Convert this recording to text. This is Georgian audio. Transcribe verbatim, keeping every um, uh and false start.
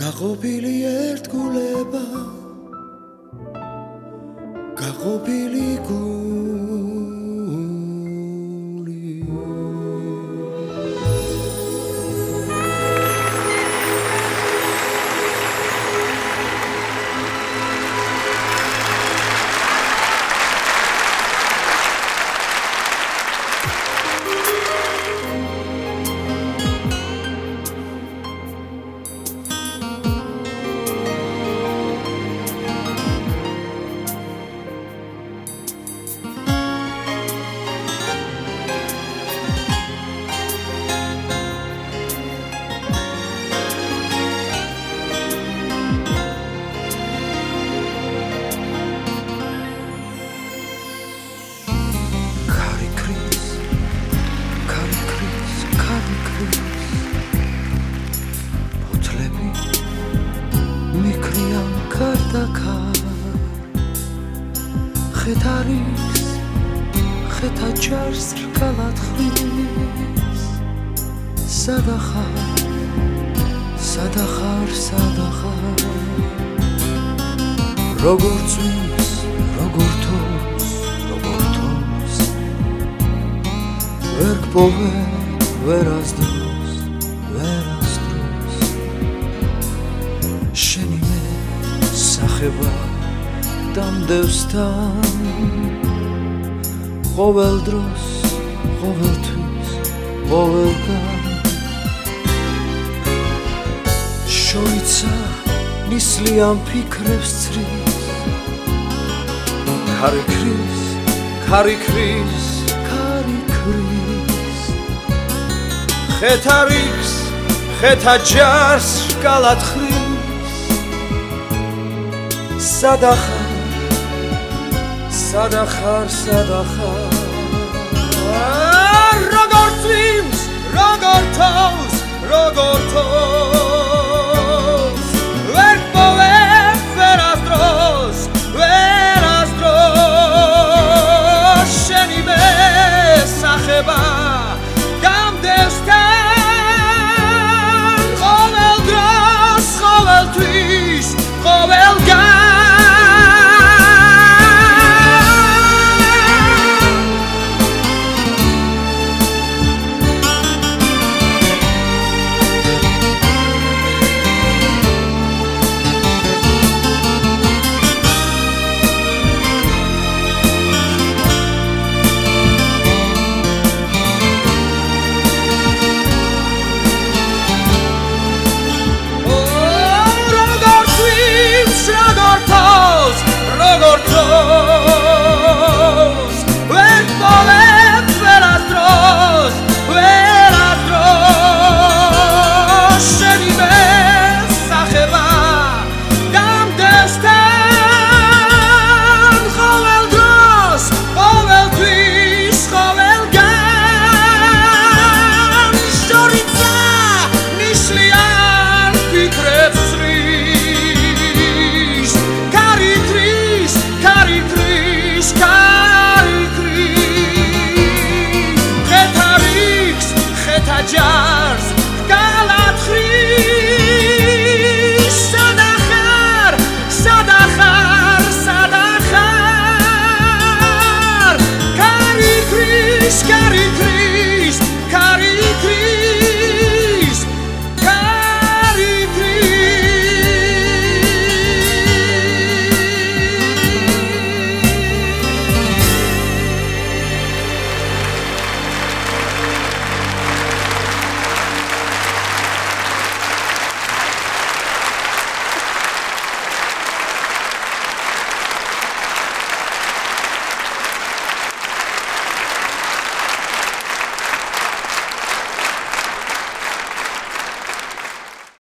გაყოფილი ერთგულება გაყოფილი გული ხეთარის ხეთა ჯარს რკალად ხრის სადახარ სადახარ სადახარ როგორ წვიმს როგორ თოვს როგორ თოვს ვერ გპოვე ვერასდროს ვერასდროს შენი მე სახება დამდევს თან ყოველ დროს ყოველთვის ყოველგან შოიცა ნისლიან ფიქრებს ცრის ქარი ქრის ქარი ქრის ქარი ქრის ხეთარიქს ხეთა ჯარს რკალად ხრის სადახარ სადახარ სადახარ როგორ წვიმს როგორ თოვს როგორ თოვს ვერ გპოვე ვერასდროს ვერასდროს შენი მე სახება გამდევს თან ყოველ დროს ყოველთვის ყოველგან როგორ თოვს